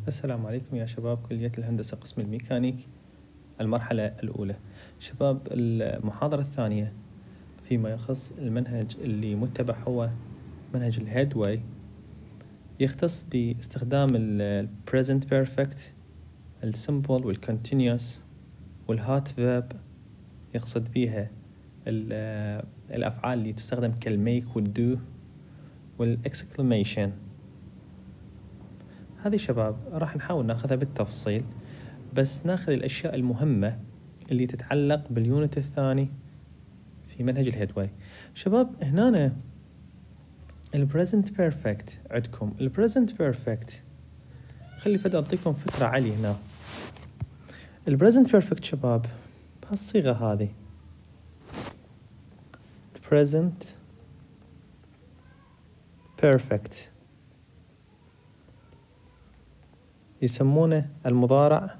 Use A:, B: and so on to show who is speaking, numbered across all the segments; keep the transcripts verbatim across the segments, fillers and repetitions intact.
A: السلام عليكم يا شباب كلية الهندسة قسم الميكانيك المرحلة الأولى. شباب، المحاضرة الثانية فيما يخص المنهج اللي متبع هو منهج الهيدواي، يختص باستخدام ال present perfect، ال simple وال continuous وال hot verb، يقصد بيها الأفعال اللي تستخدم كال make وال do وال exclamation. هذه شباب راح نحاول ناخذها بالتفصيل، بس ناخذ الأشياء المهمة اللي تتعلق باليونت الثاني في منهج الهيدواي. شباب، هنا ال present perfect عندكم ال present perfect، خلي فد أعطيكم فكرة عليه هنا. ال present perfect شباب بهالصيغة هذه present perfect يسمونه المضارع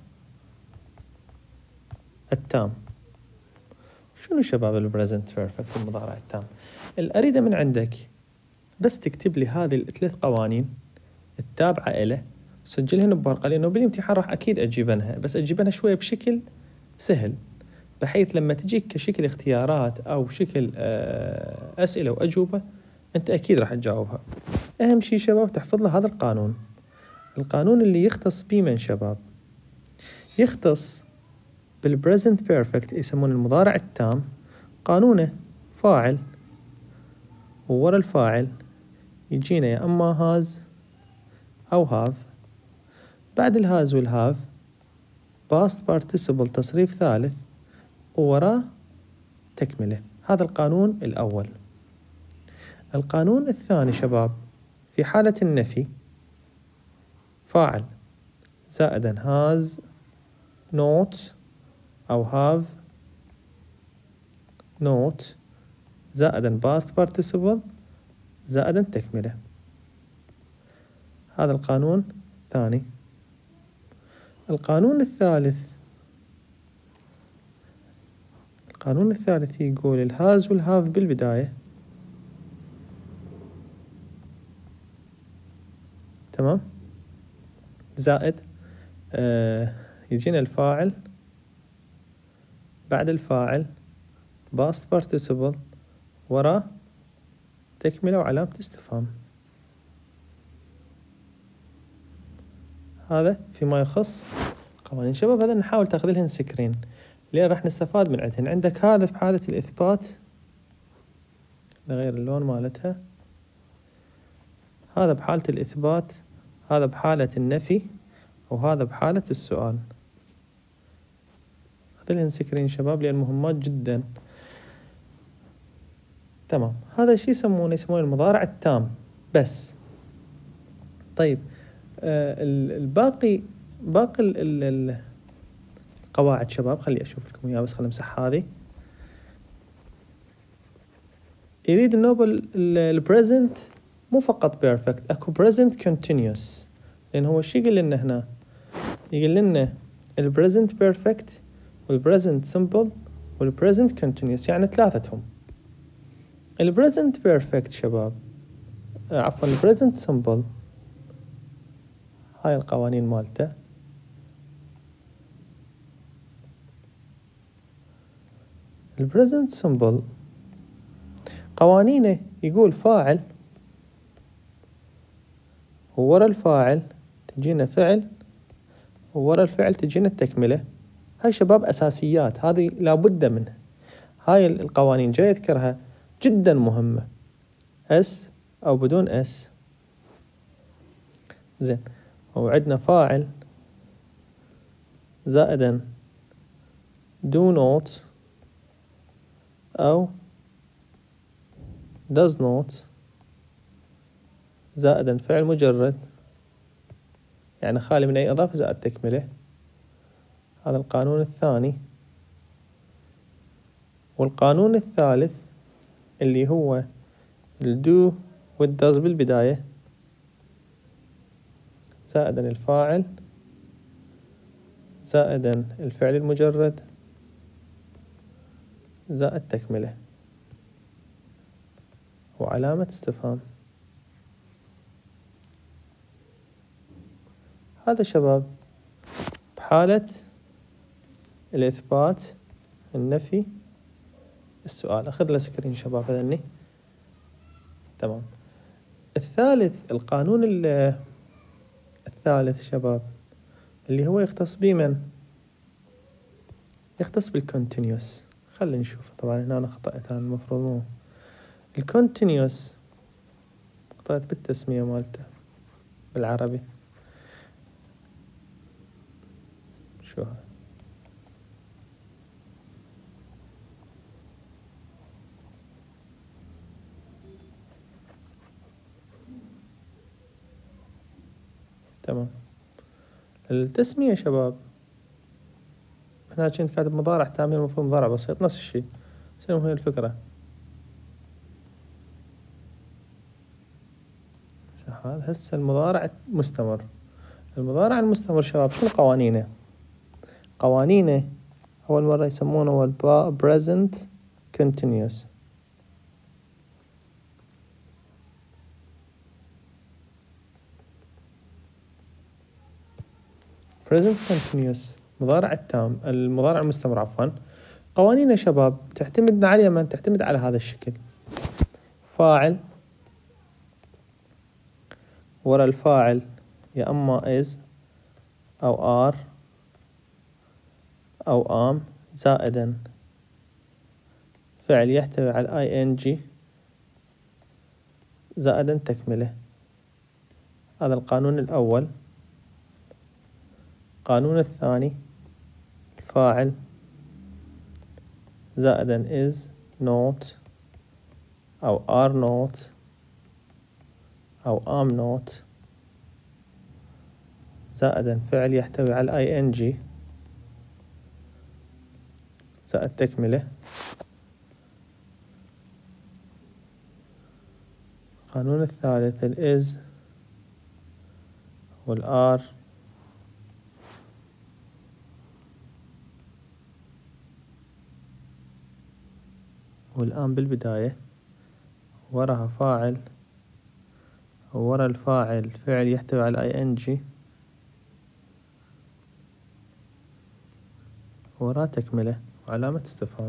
A: التام. شنو شباب ال present perfect المضارع التام؟ الأريده من عندك بس تكتب لي هذه الثلاث قوانين التابعة إله وسجلهن بورقة، لأنه بالامتحان راح أكيد أجيبنها، بس أجيبنها شوية بشكل سهل، بحيث لما تجيك كشكل اختيارات أو شكل أسئلة وأجوبة أنت أكيد راح تجاوبها. أهم شيء شباب تحفظ له هذا القانون. القانون اللي يختص بيه من شباب، يختص بالpresent perfect يسمونه المضارع التام. قانونه فاعل، وورا الفاعل يجينا يا أما هاز أو هاف، بعد الهاز والهاف past participle تصريف ثالث، ووراه تكملة. هذا القانون الأول. القانون الثاني شباب في حالة النفي، فاعل زائدا هاز not أو have not زائدا past participle زائدا تكملة. هذا القانون الثاني. القانون الثالث القانون الثالث يقول الهاز والهاف بالبداية، تمام، زائد آه يجينا الفاعل، بعد الفاعل past participle وراه تكملة وعلامة استفهام. هذا فيما يخص قوانين. شباب هذا نحاول تاخذ لهن سكرين لين راح نستفاد من عندهن. عندك هذا في حالة الإثبات، نغير اللون مالتها، هذا بحالة الإثبات، هذا بحالة النفي، وهذا بحالة السؤال. خذ لهن سكرين شباب لأن مهمات جدا. تمام، هذا الشيء يسمونه يسمونه المضارع التام بس. طيب آه الباقي باقي ال ال القواعد شباب، خلي أشوف لكم إياها بس، خلي أمسح هذه. يريد النوبل البريزنت مو فقط بيرفكت، اكو بريزنت كونتينيوس، لأن هو الشيء يقول لنا هنا، يقول لنا البريزنت بيرفكت والبريزنت سمبل والبريزنت كونتينيوس، يعني ثلاثتهم. البريزنت بيرفكت شباب آه عفوا البريزنت سمبل، هاي القوانين مالته. البريزنت سمبل قوانينه يقول فاعل، وورا الفاعل تجينا فعل، وورا الفعل تجينا التكملة. هاي شباب أساسيات، هذه لابد منها. هاي القوانين جاي أذكرها جدا مهمة، اس أو بدون اس. زين، وعندنا فاعل زائدا do not أو does not زائدا فعل مجرد، يعني خالي من أي إضافة زائد تكملة. هذا القانون الثاني. والقانون الثالث اللي هو الدو والداز بالبداية، زائدا الفاعل زائدا الفعل المجرد زائد تكملة وعلامة استفهام. هذا شباب بحالة الإثبات، النفي، السؤال. أخذ له سكرين شباب هذني. تمام. الثالث، القانون الثالث شباب اللي هو يختص بمن؟ يختص بالكونتينيوس. خلينا نشوف. طبعا هنا أنا خطأت، أنا المفروض مو الكونتينيوس، خطأت بالتسمية مالته بالعربي. شو هذا؟ تمام. التسمية شباب هنا كنت كاتب مضارع تام، المفروض مضارع بسيط، نفس الشيء. شنو هي الفكرة؟ هسه المضارع مستمر. المضارع المستمر شباب شنو قوانينه؟ قوانينه أول مرة يسمونه هو ال present continuous. present continuous مضارع التام، المضارع المستمر عفوا. قوانينه شباب تعتمد على من؟ تعتمد على هذا الشكل. فاعل، ورا الفاعل يا أما is أو are أو am، زائدا فعل يحتوي على ing، زائدا تكملة. هذا القانون الأول. القانون الثاني الفاعل زائدا is not أو are not أو am not، زائدا فعل يحتوي على ing زائد تكملة. القانون الثالث ال is وال are والآن بالبداية وراها فاعل، ورا الفاعل فعل يحتوي على ing، وراه تكملة وعلامة استفهام.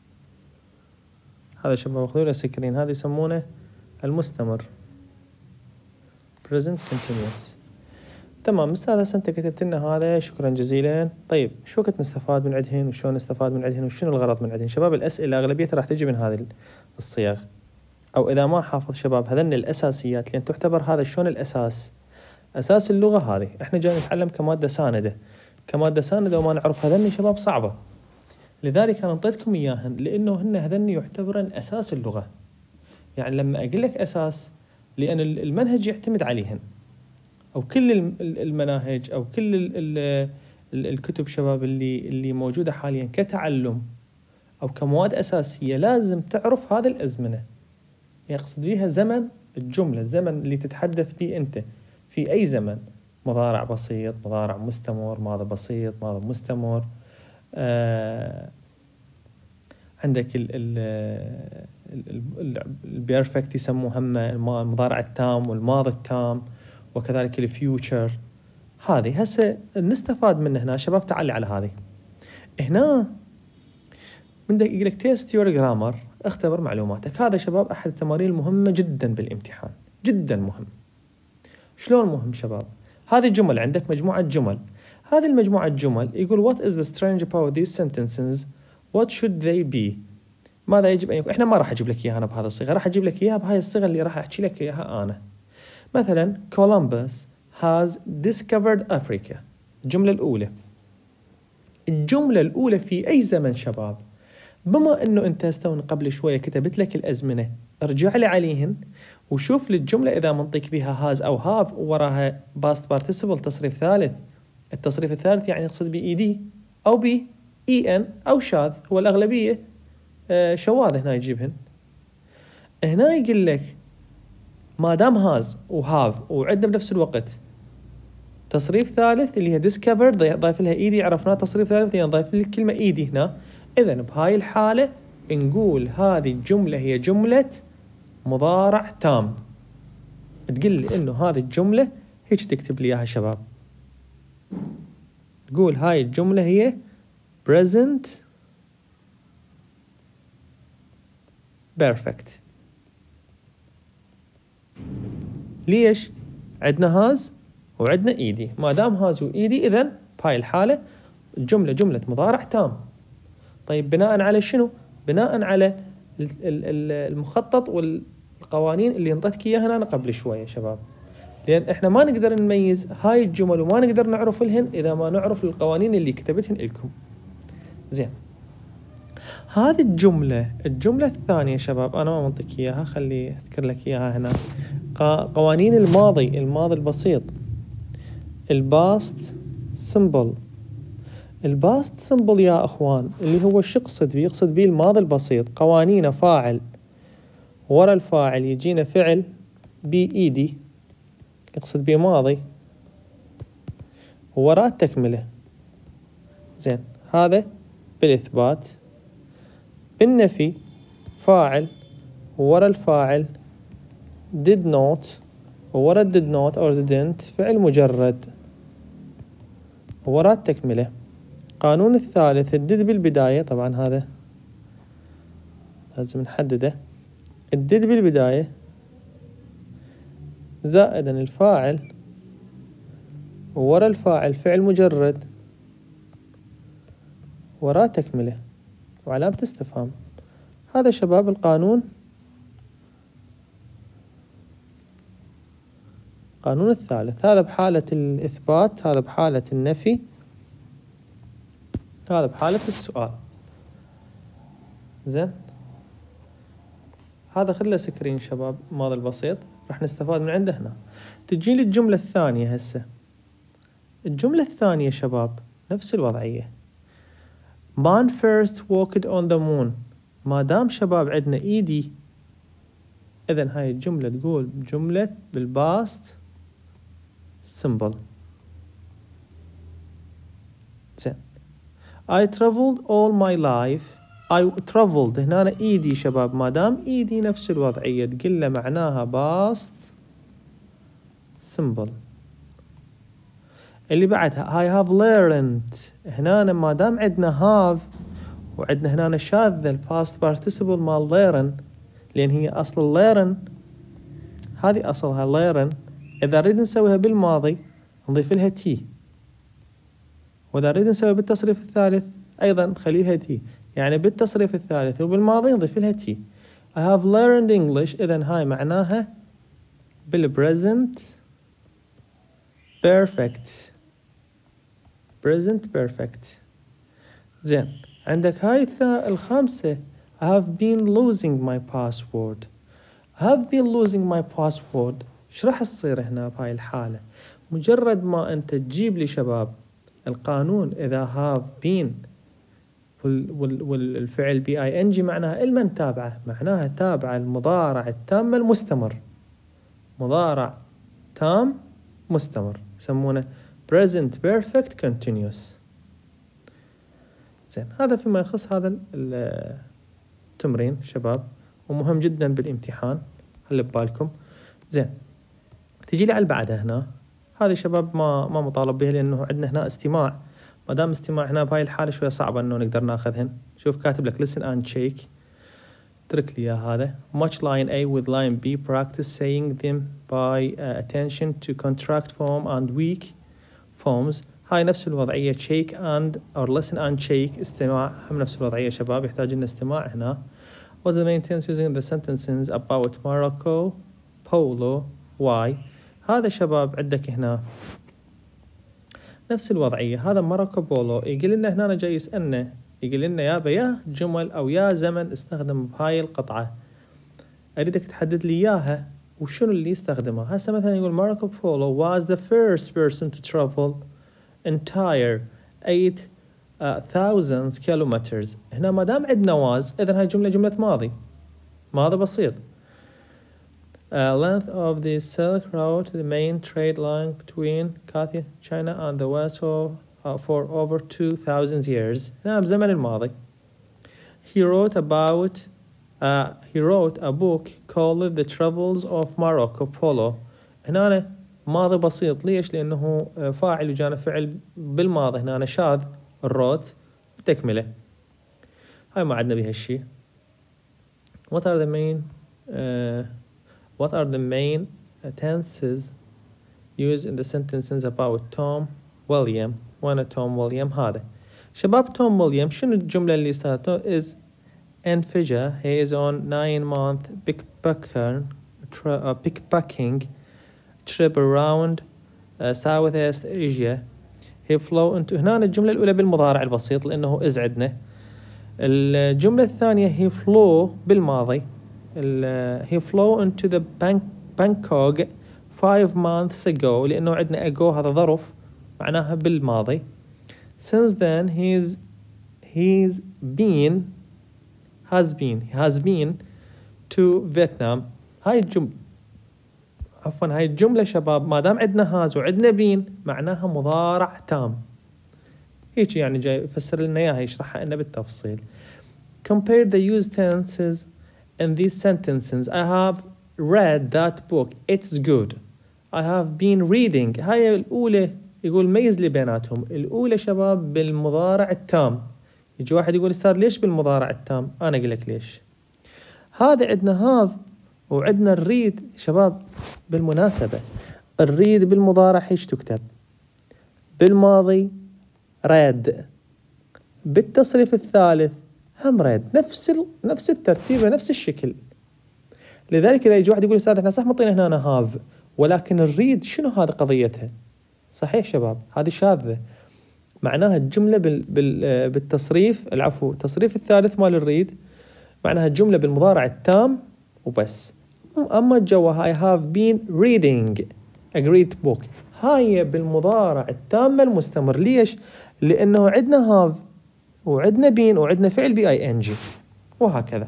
A: هذا شباب خذوا له سكرين، هذا يسمونه المستمر present continuous. تمام أستاذ، هسه أنت كتبت لنا هذا، شكرا جزيلا. طيب شو وقت نستفاد من عندهن وشون نستفاد من عندهن وشنو الغرض من عندهن؟ شباب الأسئلة أغلبيتها راح تجي من هذه الصيغ، أو إذا ما حافظ شباب هذن الأساسيات، لأن تعتبر هذا شلون الأساس، أساس اللغة هذه. إحنا جاي نتعلم كمادة ساندة، كمادة ساندة وما نعرف هذن شباب صعبة. لذلك أنا انطيتكم إياهن لأنه هن هذن يعتبرن أساس اللغة. يعني لما أقول لك أساس، لأن المنهج يعتمد عليهن، أو كل المناهج أو كل الكتب شباب اللي اللي موجودة حاليا كتعلم أو كمواد أساسية لازم تعرف هذه الأزمنة. يقصد بها زمن الجملة، الزمن اللي تتحدث فيه أنت في أي زمن، مضارع بسيط، مضارع مستمر، ماضي بسيط، ماضي مستمر. آه عندك البيرفكت يسموه هم المضارع التام والماضي التام، وكذلك الفيوتشر. هذه هسه نستفاد من هنا شباب. تعالي على هذه هنا من يقول لك تيست يور جرامر، اختبر معلوماتك. هذا شباب أحد التمارين المهمة جدا بالامتحان، جدا مهم. شلون مهم شباب؟ هذه الجمل عندك مجموعة جمل، هذه المجموعة جمل يقول what is the strange about these sentences what should they be، ماذا يجب أن يكون. إحنا ما راح أجيب لك إياها أنا بهذا الصيغة، راح أجيب لك إياها بهاي الصيغة اللي راح أحكي لك إياها أنا. مثلا Columbus has discovered Africa، الجملة الأولى. الجملة الأولى في أي زمن شباب؟ بما أنه أنت استوني قبل شوية كتبت لك الأزمنة، ارجع لي عليهن وشوف للجملة إذا منطق بها has أو have وراها past participle تصريف ثالث. التصريف الثالث يعني يقصد بي ed أو بي en أو شاذ، هو الأغلبية آه شواذ هنا يجيبهن. هنا يقول لك ما دام has وhave وعندنا بنفس الوقت تصريف ثالث اللي هي discovered ضايف لها ed، عرفنا تصريف ثالث يعني ضايف لي الكلمة ed هنا. إذن بهاي الحالة نقول هذه الجملة هي جملة مضارع تام. تقول لي إنه هذه الجملة هيك تكتب لي إياها شباب. تقول هاي الجملة هي present perfect. ليش؟ عندنا هاز وعندنا ايدي، ما دام هاز وايدي اذا بهاي الحالة الجملة جملة مضارع تام. طيب بناء على شنو؟ بناء على المخطط والقوانين اللي انطيتك اياها انا قبل شوية شباب، لان احنا ما نقدر نميز هاي الجمل وما نقدر نعرف لهن اذا ما نعرف القوانين اللي كتبتهن لكم. زين، هذه الجملة الجملة الثانية شباب انا ما منطيك اياها، خلي اذكر لك اياها هنا. قوانين الماضي، الماضي البسيط، الباست سمبل. الباست سمبل يا اخوان اللي هو شو يقصد بيه؟ يقصد بيه الماضي البسيط، قوانينه فاعل، ورا الفاعل يجينا فعل بإيدي، يقصد بيه ماضي، وراء التكملة. زين، هذا بالإثبات. بالنفي فاعل، ورا الفاعل did not، ورا did not or didn't فعل مجرد، وراء التكملة. قانون الثالث الدد بالبداية، طبعا هذا لازم نحدده، الدد بالبداية زائدا الفاعل، ورا الفاعل فعل مجرد، وراء تكملة وعلامة استفهام. هذا شباب القانون، القانون الثالث. هذا بحالة الإثبات، هذا بحالة النفي، هذا بحالة السؤال. زين، هذا خذ له سكرين شباب، ماضي البسيط راح نستفاد من عنده هنا. تجي لي الجملة الثانية هسه. الجملة الثانية شباب نفس الوضعية. Man first walked on the moon. ما دام شباب عندنا ايدي، اذن هاي الجملة تقول جملة بالباست simple. زين، I traveled all my life. I traveled هنا أنا ايدي شباب، ما دام ايدي نفس الوضعية تقول له معناها باست simple. اللي بعدها I have learned. هنا أنا ما دام عندنا have وعندنا هنا شاذة الباست participle مال learn، لأن هي أصل learn، هذه أصلها learn. إذا نريد نسويها بالماضي نضيف لها تي، وإذا نريد نسويها بالتصريف الثالث أيضا نخلي لها تي. يعني بالتصريف الثالث وبالماضي نضيف لها تي. I have learned English. إذن هاي معناها بالpresent perfect. present perfect. زين، عندك هاي الخامسة I have been losing my password. I have been losing my password. ايش راح تصير هنا بهاي الحالة؟ مجرد ما أنت تجيب لي شباب القانون إذا have been والفعل بي اي ان جي معناها المن تابعه، معناها تابعه المضارع التام المستمر، مضارع تام مستمر يسمونه present perfect continuous. زين، هذا فيما يخص هذا التمرين شباب، ومهم جدا بالامتحان، خلي ببالكم. زين، تجي لي على بعدها هنا. هذه شباب ما ما مطالب بها لانه عندنا هنا استماع. ما دام استماع هنا بهاي الحالة شوية صعبة انه نقدر ناخذهن. شوف كاتب لك listen and check، اترك لي هذا. Match line A with line B, practice saying them by uh, attention to contract form and weak forms. هاي نفس الوضعية check and or listen and check، استماع هم نفس الوضعية شباب، يحتاج لنا استماع هنا. What's the main tense using the sentences about Morocco, Polo, why؟ هذا شباب عندك هنا نفس الوضعية. هذا ماروكو بولو، يقول لنا هنا أنا جاي يسألنا، يقول لنا يا يا جمل أو يا زمن استخدم بهاي القطعة، أريدك تحدد لي إياها وشنو اللي يستخدمها. هسه مثلا يقول ماروكو بولو was the first person to travel entire eight thousand kilometers. هنا ما دام عندنا was إذن هاي جملة جملة ماضي، ماضي بسيط. Uh, length of the Silk Road, the main trade line between Kathia, China and the West for, uh, for over two thousand years. هنا بزمن الماضي. He wrote about uh, he wrote a book called The Travels of Marco Polo. هنا ماضي بسيط. ليش؟ لأنه فاعل وجانا فعل بالماضي هنا أنا شاذ الروت بتكمله. هاي ما عندنا بها الشيء. What are the main uh, What are the main tenses used in the sentences about Tom William؟ وين توم ويليام هذا؟ شباب توم ويليام شنو الجملة اللي استخدمتها؟ is in figure he is on nine month pickpacking uh, pickpacking trip around uh, Southeast Asia. he flew into هنا الجملة الأولى بالمضارع البسيط لأنه is عندنا. الجملة الثانية he flew بالماضي. he flew into the Bank Bangkok five months ago لأنه عندنا ago هذا ظرف معناها بالماضي. since then he's he's been has been he has been to Vietnam. هاي الجملة عفوا هاي الجملة شباب ما دام عندنا هاز وعندنا بين معناها مضارع تام. هيك يعني جاي يفسر لنا اياها يشرحها لنا بالتفصيل. compare the used tenses in these sentences. I have read that book. It's good. I have been reading. هاي الأولى يقول ميز لي بيناتهم. الأولى شباب بالمضارع التام. يجي واحد يقول استاذ ليش بالمضارع التام؟ أنا أقول لك ليش. هذا عندنا هاف وعندنا الريد شباب. بالمناسبة الريد بالمضارع ايش تكتب؟ بالماضي ريد، بالتصريف الثالث هم ريد، نفس ال... نفس الترتيب نفس الشكل. لذلك إذا يجي واحد يقول استاذ احنا صح مطينا هنا أنا هاف ولكن الريد شنو هذا قضيتها؟ صحيح شباب هذه شاذة. معناها الجملة بال... بال... بالتصريف العفو التصريف الثالث مال الريد معناها الجملة بالمضارع التام وبس. أما جوا I have been reading a great book هاي بالمضارع التام المستمر. ليش؟ لأنه عندنا have وعندنا been وعندنا فعل بي اي ان جي وهكذا.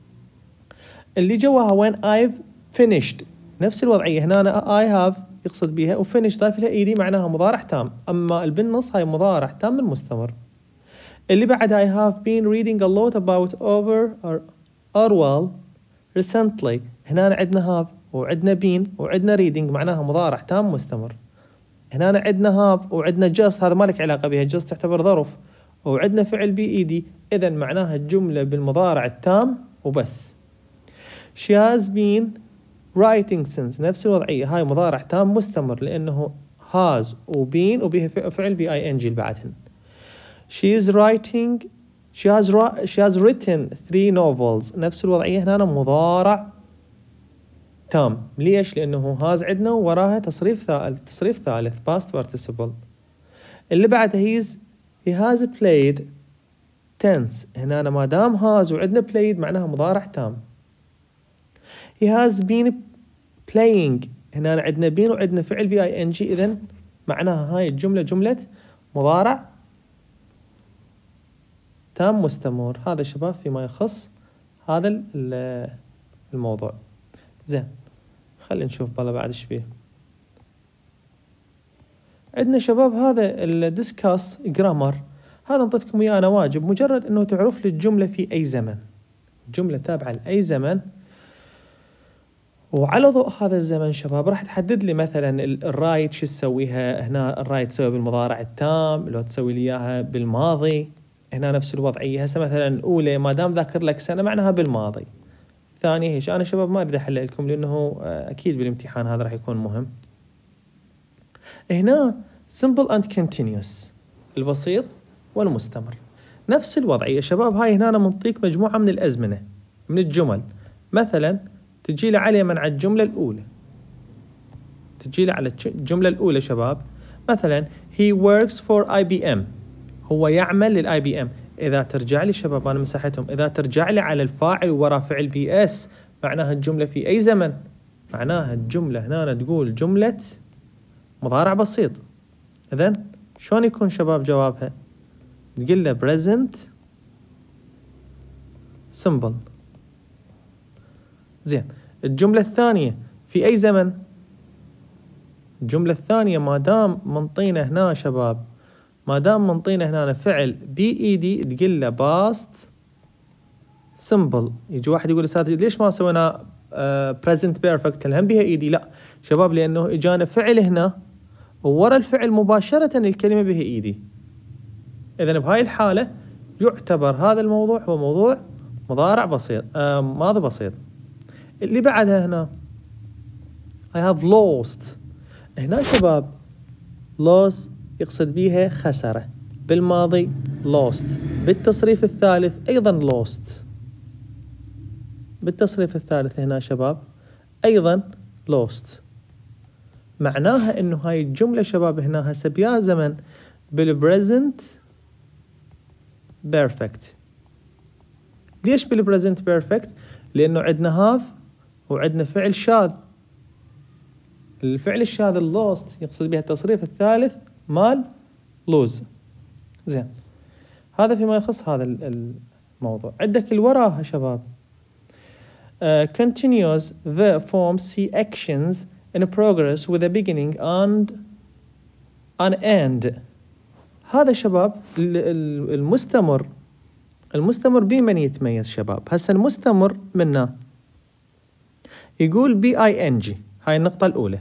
A: اللي جواها وين I've finished نفس الوضعية هنا أنا I have يقصد بها وفينيش ضايف لها ايدي معناها مضارع تام. أما بالنص هاي مضارع تام المستمر. اللي بعدها I have been reading a lot about over or Orwell recently. هنا عندنا have وعندنا been وعندنا reading معناها مضارع تام مستمر. هنا عندنا have وعندنا just هذا ما لك علاقة بها just تعتبر ظرف وعندنا فعل بي ايدي إذا معناها الجملة بالمضارع التام وبس. She has been writing since نفس الوضعية هاي مضارع تام مستمر لأنه has وbeen وبها فعل بي اي ان جي بعدهن. She is writing she has she has written three novels نفس الوضعية هنا مضارع تام. ليش؟ لأنه has عندنا وراها تصريف ثالث تصريف ثالث past participle. اللي بعدها he's he has played tense هنا ما دام has وعندنا played معناها مضارع تام. he has been playing هنا عندنا been وعندنا فعل بي اي ان جي إذن معناها هاي الجملة جملة مضارع تام مستمر. هذا شباب فيما يخص هذا الموضوع. زين خلينا نشوف بالله بعد ايش فيه. عندنا شباب هذا الديسكاس جرامر هذا انطيتكم اياه انا واجب مجرد انه تعرف لي الجملة في اي زمن. الجملة تابعة لاي زمن وعلى ضوء هذا الزمن شباب راح تحدد لي مثلا الرايت شو تسويها. هنا الرايت تسوي بالمضارع التام لو تسوي لي اياها بالماضي هنا نفس الوضعية. هسه مثلا الأولى ما دام ذاكر لك سنة معناها بالماضي. ثانية هيش أنا شباب ما أريد أحل لكم لأنه أكيد بالامتحان هذا راح يكون مهم. هنا simple and continuous البسيط والمستمر نفس الوضعية شباب. هاي هنا أنا منطيك مجموعة من الأزمنة من الجمل. مثلا تجي لي على من على الجملة الأولى تجي لي على الجملة الأولى شباب مثلا he works for آي بي إم هو يعمل للاي بي ام. اذا ترجع لي شباب انا مسحتهم اذا ترجع لي على الفاعل وراء فعل بي اس معناها الجمله في اي زمن معناها الجمله هنا تقول جمله مضارع بسيط. اذا شلون يكون شباب جوابها؟ تقول له present simple. زين الجمله الثانيه في اي زمن؟ الجمله الثانيه ما دام منطينا هنا شباب ما دام منطينا هنا فعل بي اي دي تقول له باست سمبل. يجي واحد يقول استاذ ليش ما سوينا uh, present perfect هم بها ايدي؟ لا شباب، لانه اجانا فعل هنا وورا الفعل مباشرة الكلمة بها ايدي. اذا بهاي الحالة يعتبر هذا الموضوع هو موضوع مضارع بسيط، آه ماضي بسيط. اللي بعدها هنا I have lost. هنا شباب loss يقصد بيها خسارة، بالماضي lost، بالتصريف الثالث أيضا lost، بالتصريف الثالث هنا شباب أيضا lost. معناها إنه هاي الجملة شباب هنا هسه بيا زمن بالpresent perfect. ليش بالpresent perfect؟ لأنه عندنا have وعندنا فعل شاذ. الفعل الشاذ اللوست يقصد بها التصريف الثالث مال lose. زين، هذا فيما يخص هذا الموضوع. عندك الوراها شباب uh, continuous verb form C actions in progress with a beginning and an end. هذا شباب المستمر، المستمر بمن يتميز شباب؟ هسه المستمر منه يقول بي اي ان جي، هاي النقطة الأولى.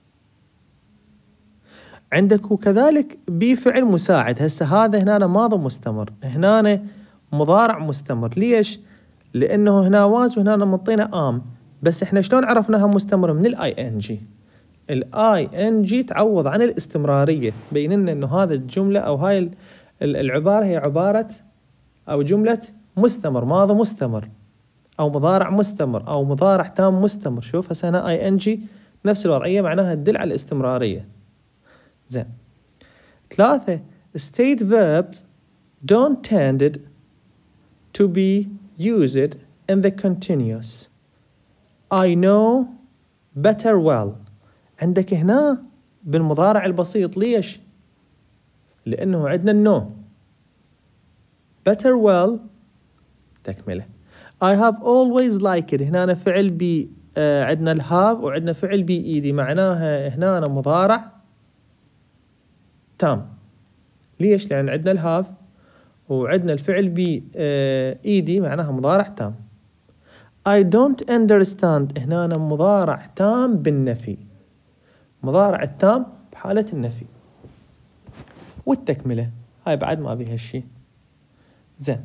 A: عندك وكذلك بفعل مساعد. هسه هذا هنا ماضي مستمر، هنا مضارع مستمر. ليش؟ لأنه هنا واز وهنا منطينا آم، بس احنا شلون عرفناها مستمر؟ من الاي ان جي. الاي ان جي تعوض عن الاستمرارية، بين لنا انه هذا الجملة او هاي العبارة هي عبارة او جملة مستمر، ماضي مستمر او مضارع مستمر او مضارع تام مستمر. شوف هسه هنا اي ان جي نفس الوضعية، معناها تدل على الاستمرارية. زين، ثلاثة state verbs don't tend to be used in the continuous. I know better well. عندك هنا بالمضارع البسيط. ليش؟ لأنه عندنا النو. better well تكملة. I have always liked. هنا أنا فعل بي آه عندنا الهاف وعندنا فعل بي ايدي، معناها هنا أنا مضارع تام. ليش؟ لأن عندنا الهاف وعندنا الفعل بي آه ايدي، معناها مضارع تام. I don't understand. هنا أنا مضارع تام بالنفي، مضارع التام بحالة النفي. والتكملة هاي بعد ما بيها الشيء. زين،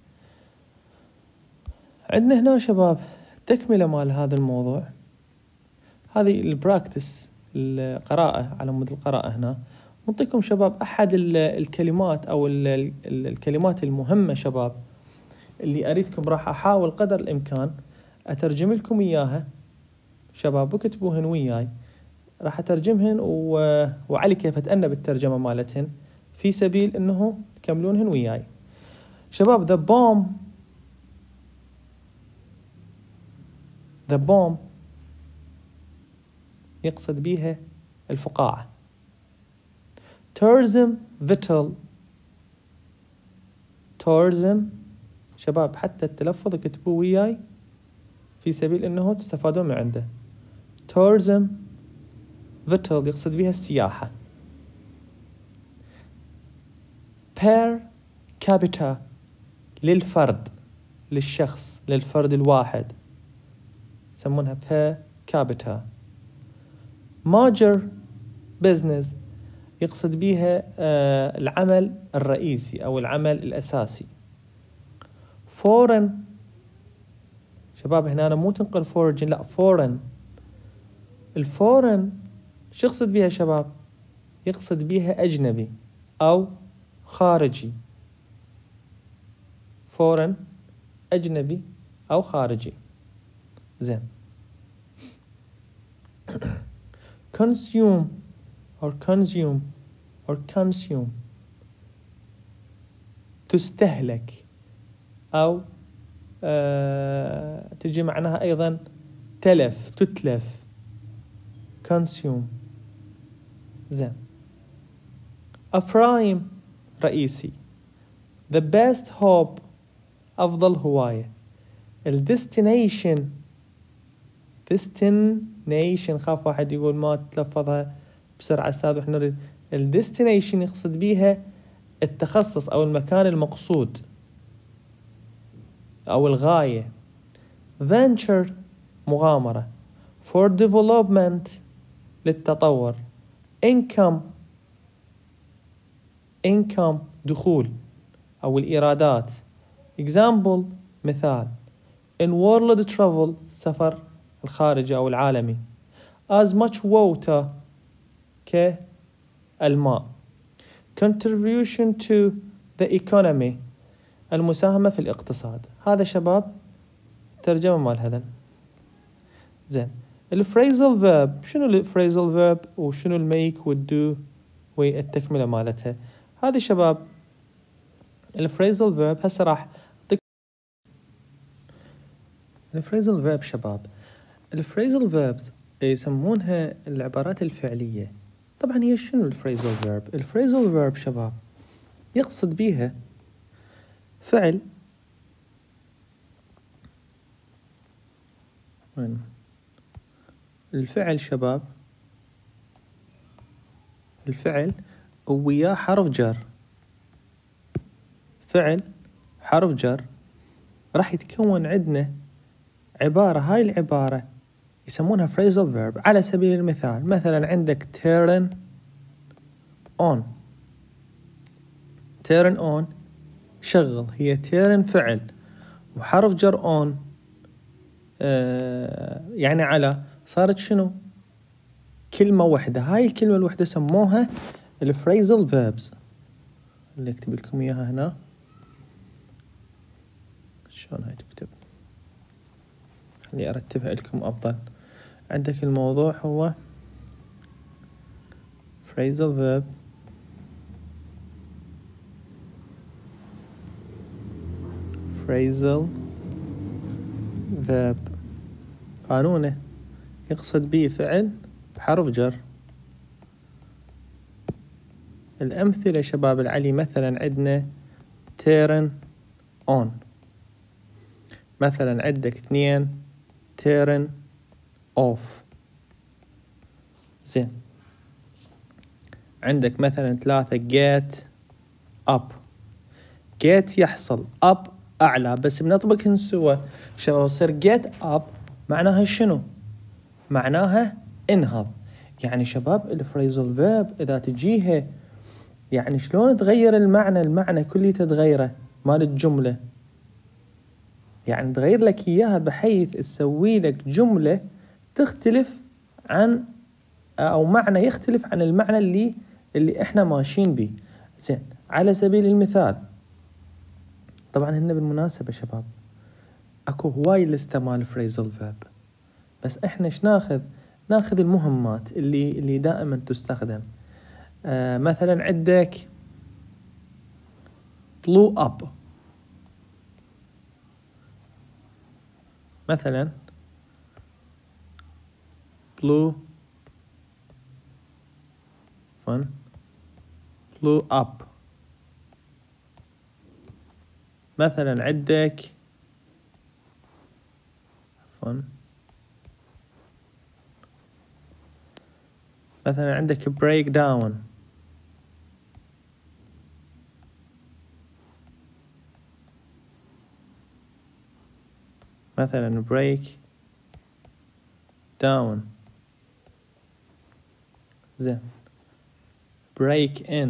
A: عندنا هنا شباب تكملة مال هذا الموضوع. هذه البراكتس، القراءة على مود القراءة. هنا نعطيكم شباب أحد الكلمات أو الكلمات المهمة شباب اللي أريدكم راح أحاول قدر الإمكان أترجم لكم إياها شباب، وكتبوهن وياي. راح أترجمهن و... وعلي كيف أتأنى بالترجمة مالتهن في سبيل أنه تكملونهن وياي شباب. the bomb the bomb يقصد بيها الفقاعة. tourism vital. tourism شباب حتى التلفظ كتبوه وياي في سبيل أنه تستفادون من عنده. tourism vital يقصد بها السياحة. per capita للفرد، للشخص، للفرد الواحد، يسمونها per capita. major business يقصد بها آه العمل الرئيسي أو العمل الأساسي. foreign شباب هنا أنا مو تنقل foraging، لا foreign. الفورن شو يقصد بها شباب؟ يقصد بها أجنبي أو خارجي. فورن أجنبي أو خارجي. زين. consume or consume or consume تستهلك أو آه تجي معناها أيضا تلف، تتلف. consume. زين. a prime رئيسي. the best hope أفضل هواية. ال destination destination خاف واحد يقول ما تلفظها بسرعة أستاذ وإحنا نريد. ال destination يقصد بيها التخصص أو المكان المقصود أو الغاية. venture مغامرة. for development للتطور. income income دخول أو الإيرادات. example مثال. in world travel السفر الخارجي أو العالمي. as much water كالماء. contribution to the economy المساهمة في الاقتصاد. هذا شباب ترجمة مال هذا. زين الفريزل فيرب، شنو الفريزل فيرب وشنو الميك والدو والتكملة مالتها؟ هذه شباب الفريزل فيرب. هسه راح الفريزل فيرب شباب، الفريزل فيربز يسمونها العبارات الفعلية. طبعا هي شنو الفريزل فيرب؟ الفريزل فيرب شباب يقصد بيها فعل وين الفعل شباب، الفعل وياه حرف جر، فعل حرف جر راح يتكون عندنا عبارة. هاي العبارة يسمونها phrasal verb. على سبيل المثال مثلا عندك turn on، turn on شغل، هي turn فعل وحرف جر on آه يعني على، صارت شنو؟ كلمة واحدة. هاي الكلمة الواحدة سموها الفريزل فيربز. اللي اكتب لكم اياها هنا، شلون هاي تكتب؟ خلي ارتبها لكم افضل. عندك الموضوع هو phrasal verb phrasal verb قانونه يقصد به فعل بحرف جر. الأمثلة شباب العلي مثلا عندنا turn on، مثلا عندك اثنين turn off. زين عندك مثلا ثلاثة get up، get يحصل، up أعلى، بس بنطبقهن سوا شباب يصير get up معناها شنو؟ معناها انهض. يعني شباب الفريزل فيرب إذا تجيها يعني شلون تغير المعنى، المعنى كله تتغيره مال الجملة، يعني تغير لك إياها بحيث تسوي لك جملة تختلف عن أو معنى يختلف عن المعنى اللي اللي إحنا ماشيين به. زين على سبيل المثال، طبعا هنا بالمناسبة شباب أكو هواي لستة مال phrasal verb، بس إحنا إيش ناخذ؟ ناخذ المهمات اللي اللي دائما تستخدم. آه مثلا عندك blew up، مثلا blew fun blew up. مثلا عندك fun مثلا عندك break down، مثلا break down. زين break in،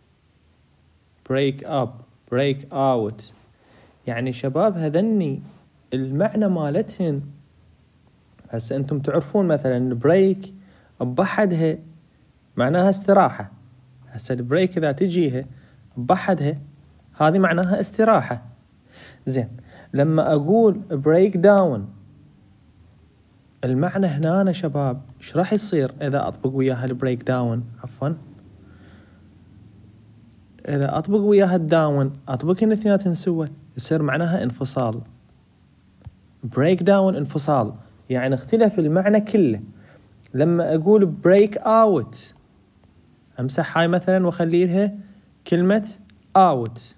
A: break up، break out. يعني شباب هذني المعنى مالتهن. هسه انتم تعرفون مثلا بريك بحدها معناها استراحة. هسه البريك اذا تجيها بحدها هذه معناها استراحة. زين لما اقول بريك داون المعنى هنا أنا شباب ايش راح يصير اذا اطبق وياها البريك داون؟ عفوا اذا اطبق وياها الداون اطبقهن اثنيناتهن سوا يصير معناها انفصال. بريك داون انفصال، يعني اختلف المعنى كله. لما اقول بريك اوت امسح هاي مثلا واخلي لها كلمة اوت،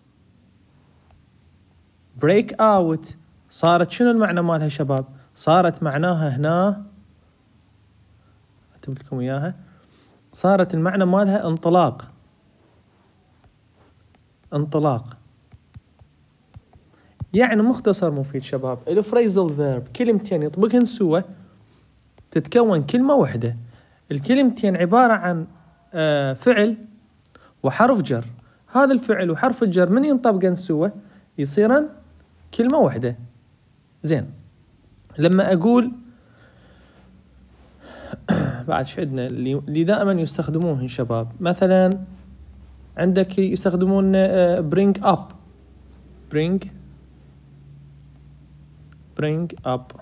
A: بريك اوت صارت شنو المعنى مالها شباب؟ صارت معناها هنا اكتب لكم اياها، صارت المعنى مالها انطلاق، انطلاق. يعني مختصر مفيد شباب. الفريزل فيرب كلمتين يطبقهن سوا تتكون كلمة واحدة. الكلمتين عبارة عن آه فعل وحرف جر. هذا الفعل وحرف الجر من ينطبقن سوا يصيرن كلمة واحدة. زين، لما أقول بعد شو عندنا اللي دائما يستخدموهن شباب، مثلا عندك يستخدمون bring up bring bring up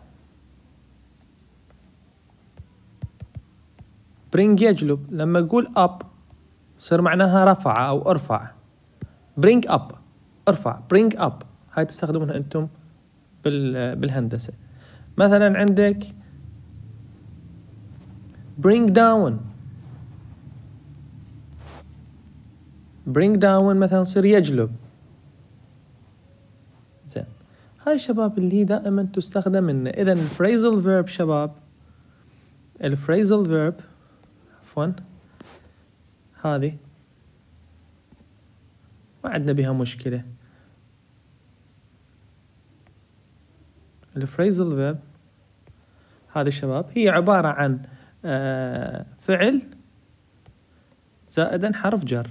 A: bring يجلب. لما أقول up صار معناها رفع أو ارفع. bring up ارفع bring up، هاي تستخدمونها أنتم بالهندسة. مثلا عندك bring down bring down مثلا صير يجلب. زين، هاي شباب اللي دائما تستخدم منه. إذن الفريزل فيرب شباب، الفريزل فيرب عفوا هذه ما عندنا بها مشكلة. الفريزل فيرب هذه شباب هي عبارة عن آه فعل زائدا حرف جر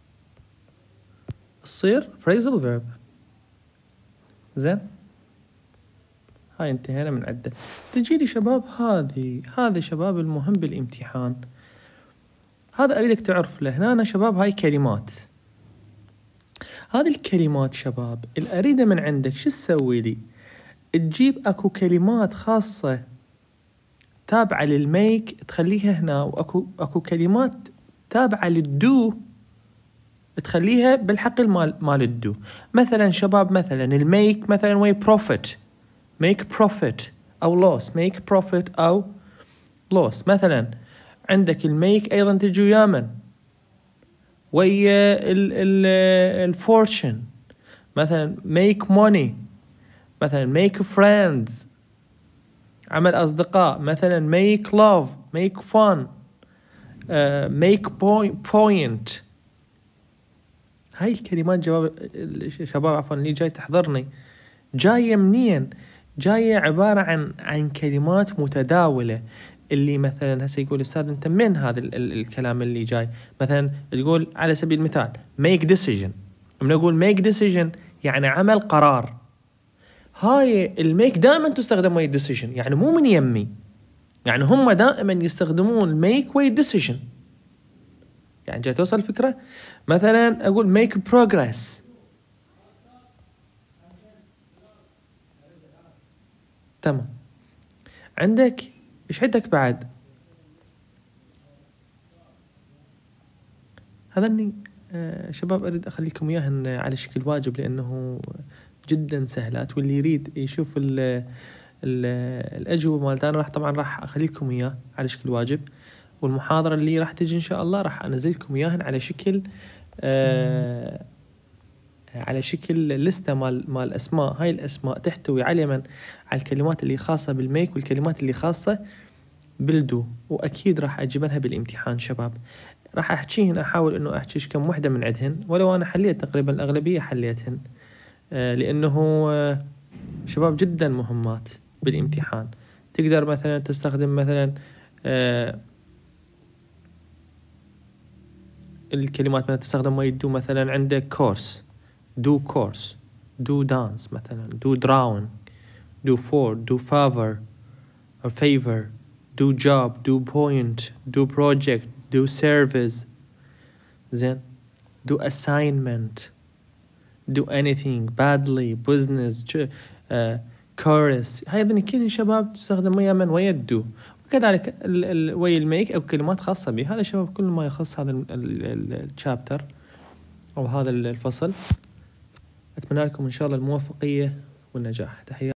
A: تصير فريزل فيرب. زين، هاي انتهينا من عدة. تجي لي شباب هذه هذا شباب المهم بالامتحان، هذا اريدك تعرف له. هنا شباب هاي كلمات، هذه الكلمات شباب الاريده من عندك شو تسوي لي؟ تجيب اكو كلمات خاصة تابعة للميك تخليها هنا، واكو اكو كلمات تابعة للدو تخليها بالحقل مال مال الدو. مثلا شباب مثلا الميك مثلا وي بروفيت، ميك بروفيت او لوس، ميك بروفيت او لوس. مثلا عندك الميك ايضا تجي ويا من؟ ويا الفورتشن. مثلا ميك موني، مثلا ميك فريندز عمل اصدقاء، مثلا ميك لاف، ميك فان، ميك بوينت. هاي الكلمات جواب شباب عفوا اللي جاي تحضرني جاية منين؟ جاية عبارة عن عن كلمات متداولة. اللي مثلا هسه يقول استاذ انت من هذا ال ال الكلام اللي جاي؟ مثلا تقول على سبيل المثال make decision. من اقول make decision يعني عمل قرار. هاي الميك دائما تستخدم ويا decision، يعني مو من يمي، يعني هم دائما يستخدمون make ويا decision. يعني جاي توصل الفكرة؟ مثلا اقول make progress. تمام. عندك ايش عندك بعد؟ هذني آه شباب اريد اخليكم اياهن على شكل واجب لانه جدا سهلات، واللي يريد يشوف ال ال الاجوبه مالت انا راح طبعا راح اخليكم اياه على شكل واجب، والمحاضره اللي راح تجي ان شاء الله راح انزلكم اياهن على شكل آه على شكل لستة مال مال اسماء. هاي الاسماء تحتوي على من؟ على الكلمات اللي خاصه بالميك والكلمات اللي خاصه بالدو، واكيد راح اجيبنها بالامتحان شباب. راح احكيهن، احاول انه احكيش كم وحده من عندهن، ولو انا حليت تقريبا الاغلبيه حليتهن آه لانه آه شباب جدا مهمات بالامتحان. تقدر مثلا تستخدم مثلا آه الكلمات مثلا تستخدم ويا الدو. مثلا عندك كورس، دو كورس، دو دانس، مثلا دو دراون، دو فور، دو فافر or favor, do job, do point, do project, do service. زين، do assignment, do anything, badly, business, uh, chorus. هاي ذني كلها شباب تستخدم ويا من؟ ويا الدو. وكذلك ويا الميك أو كلمات خاصة به. هذا شباب كل ما يخص هذا الشابتر أو هذا الفصل. أتمنى لكم إن شاء الله الموفقية والنجاح. تحياتي.